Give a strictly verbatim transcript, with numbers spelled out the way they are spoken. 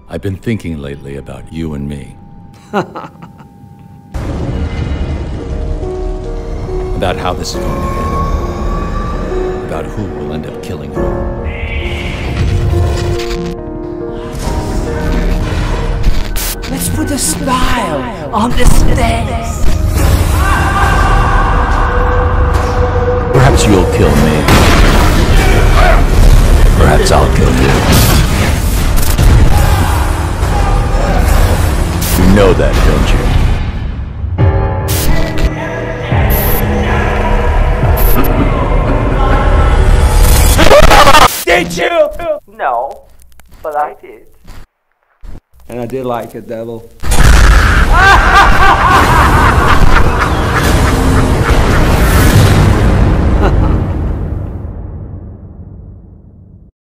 I've been thinking lately about you and me. About how this is going to end. About who will end up killing who. Let's put a smile on this face. Perhaps you'll kill me. Perhaps I'll kill you. You know that, don't you? Did you? No, but I did. And I did like it, devil.